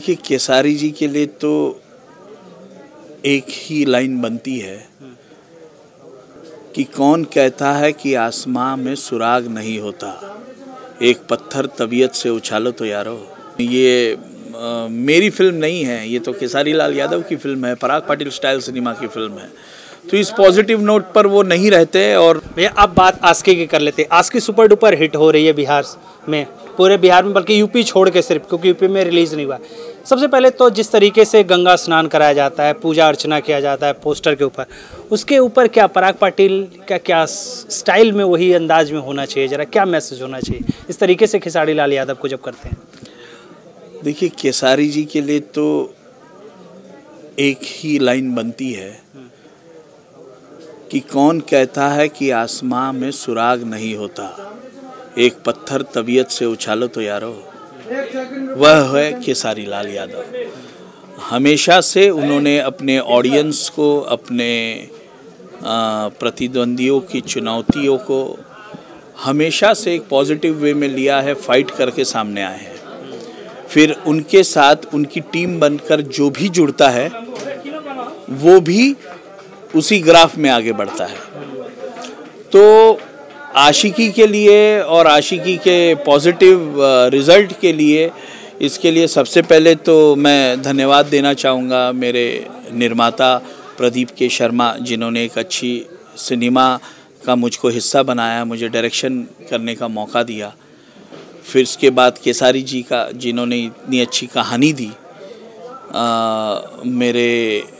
देखिए, केसारी जी के लिए तो एक ही लाइन बनती है कि कौन कहता है कि आसमां में सुराग नहीं होता, एक पत्थर तबीयत से उछालो तो यारो। ये मेरी फिल्म नहीं है, ये तो केसारी लाल यादव की फिल्म है, पराग पाटिल स्टाइल सिनेमा की फिल्म है। तो इस पॉजिटिव नोट पर वो नहीं रहते। और भैया अब बात आस्की की कर लेते हैं। आस्की सुपर डुपर हिट हो रही है बिहार में, पूरे बिहार में, बल्कि यूपी छोड़ के सिर्फ, क्योंकि यूपी में रिलीज़ नहीं हुआ। सबसे पहले तो जिस तरीके से गंगा स्नान कराया जाता है, पूजा अर्चना किया जाता है पोस्टर के ऊपर, उसके ऊपर क्या पराग पाटिल का क्या स्टाइल में वही अंदाज में होना चाहिए, जरा क्या मैसेज होना चाहिए इस तरीके से खेसारी लाल यादव को जब करते हैं? देखिए, केसारी जी के लिए तो एक ही लाइन बनती है कि कौन कहता है कि आसमां में सुराग नहीं होता, एक पत्थर तबीयत से उछालो तो यारो। वह है केसारी लाल यादव। हमेशा से उन्होंने अपने ऑडियंस को, अपने प्रतिद्वंदियों की चुनौतियों को हमेशा से एक पॉजिटिव वे में लिया है, फाइट करके सामने आए हैं। फिर उनके साथ उनकी टीम बनकर जो भी जुड़ता है वो भी उसी ग्राफ में आगे बढ़ता है। तो आशिकी के लिए और आशिकी के पॉजिटिव रिज़ल्ट के लिए, इसके लिए सबसे पहले तो मैं धन्यवाद देना चाहूँगा मेरे निर्माता प्रदीप के शर्मा, जिन्होंने एक अच्छी सिनेमा का मुझको हिस्सा बनाया, मुझे डायरेक्शन करने का मौका दिया। फिर उसके बाद केसारी जी का, जिन्होंने इतनी अच्छी कहानी दी, मेरे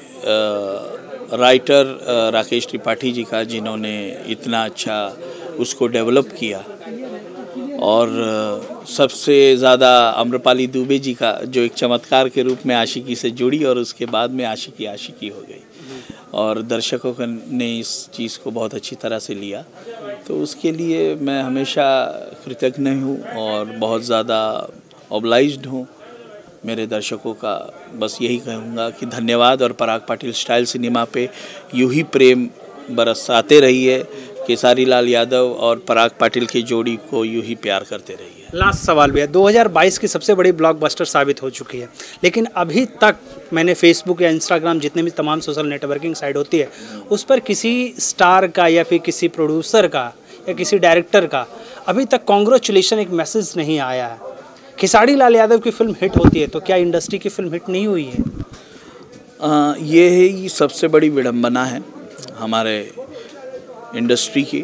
राइटर राकेश त्रिपाठी जी का, जिन्होंने इतना अच्छा उसको डेवलप किया, और सबसे ज़्यादा आम्रपाली दुबे जी का, जो एक चमत्कार के रूप में आशिकी से जुड़ी और उसके बाद में आशिकी आशिकी हो गई, और दर्शकों ने इस चीज़ को बहुत अच्छी तरह से लिया। तो उसके लिए मैं हमेशा कृतज्ञ हूँ और बहुत ज़्यादा ऑब्लाइज्ड हूँ मेरे दर्शकों का। बस यही कहूँगा कि धन्यवाद, और पराग पाटिल स्टाइल सिनेमा पे यूं ही प्रेम बरसाते रहिए। केसारी लाल यादव और पराग पाटिल की जोड़ी को यूं ही प्यार करते रहिए। लास्ट सवाल भैया, 2022 की सबसे बड़ी ब्लॉकबस्टर साबित हो चुकी है, लेकिन अभी तक मैंने फेसबुक या इंस्टाग्राम, जितने भी तमाम सोशल नेटवर्किंग साइट होती है, उस पर किसी स्टार का या फिर किसी प्रोड्यूसर का या किसी डायरेक्टर का अभी तक कॉन्ग्रेचुलेशन एक मैसेज नहीं आया है। खेसारी लाल यादव की फिल्म हिट होती है तो क्या इंडस्ट्री की फिल्म हिट नहीं हुई है? ये है, ये सबसे बड़ी विडंबना है हमारे इंडस्ट्री की,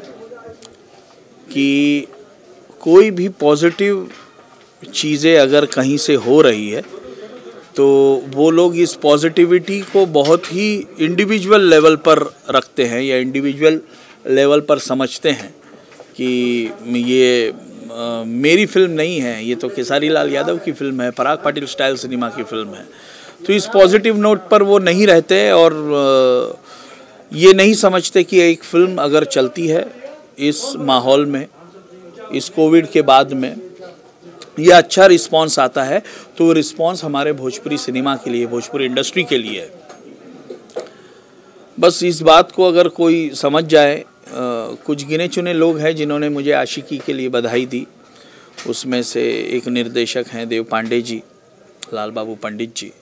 कि कोई भी पॉजिटिव चीज़ें अगर कहीं से हो रही है तो वो लोग इस पॉजिटिविटी को बहुत ही इंडिविजुअल लेवल पर रखते हैं, या इंडिविजुअल लेवल पर समझते हैं कि ये मेरी फिल्म नहीं है, ये तो केसारी लाल यादव की फिल्म है, पराग पाटिल स्टाइल सिनेमा की फिल्म है। तो इस पॉजिटिव नोट पर वो नहीं रहते, और ये नहीं समझते कि एक फिल्म अगर चलती है इस माहौल में, इस कोविड के बाद में, यह अच्छा रिस्पांस आता है, तो वो रिस्पांस हमारे भोजपुरी सिनेमा के लिए, भोजपुरी इंडस्ट्री के लिए है। बस इस बात को अगर कोई समझ जाए, कुछ गिने चुने लोग हैं जिन्होंने मुझे आशिकी के लिए बधाई दी। उसमें से एक निर्देशक हैं देव पांडे जी, लाल बाबू पंडित जी।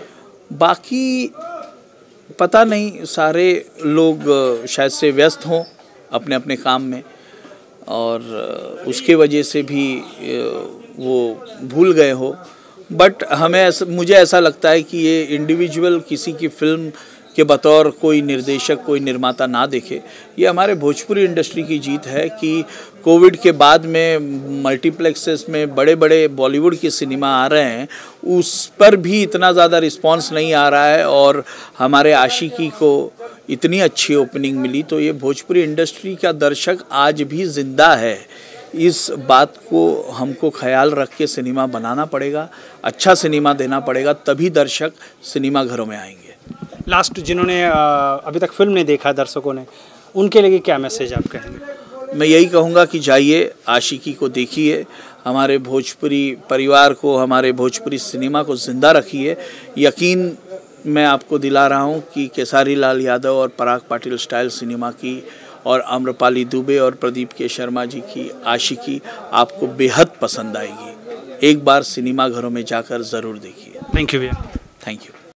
बाकी पता नहीं, सारे लोग शायद से व्यस्त हों अपने अपने काम में, और उसके वजह से भी वो भूल गए हो। बट मुझे ऐसा लगता है कि ये इंडिविजुअल किसी की फिल्म के बतौर कोई निर्देशक, कोई निर्माता ना देखे। ये हमारे भोजपुरी इंडस्ट्री की जीत है कि कोविड के बाद में मल्टीप्लेक्सेस में बड़े बड़े बॉलीवुड के सिनेमा आ रहे हैं, उस पर भी इतना ज़्यादा रिस्पांस नहीं आ रहा है, और हमारे आशिकी को इतनी अच्छी ओपनिंग मिली। तो ये भोजपुरी इंडस्ट्री का दर्शक आज भी ज़िंदा है। इस बात को हमको ख्याल रख के सिनेमा बनाना पड़ेगा, अच्छा सिनेमा देना पड़ेगा, तभी दर्शक सिनेमा घरों में आएंगे। लास्ट, जिन्होंने अभी तक फिल्म नहीं देखा दर्शकों ने, उनके लिए क्या मैसेज आप कहेंगे? मैं यही कहूँगा कि जाइए, आशिकी को देखिए, हमारे भोजपुरी परिवार को, हमारे भोजपुरी सिनेमा को ज़िंदा रखिए। यकीन मैं आपको दिला रहा हूँ कि केसारी लाल यादव और पराग पाटिल स्टाइल सिनेमा की, और आम्रपाली दुबे और प्रदीप के शर्मा जी की आशिकी आपको बेहद पसंद आएगी। एक बार सिनेमा घरों में जाकर ज़रूर देखिए। थैंक यू भैया। Thank you.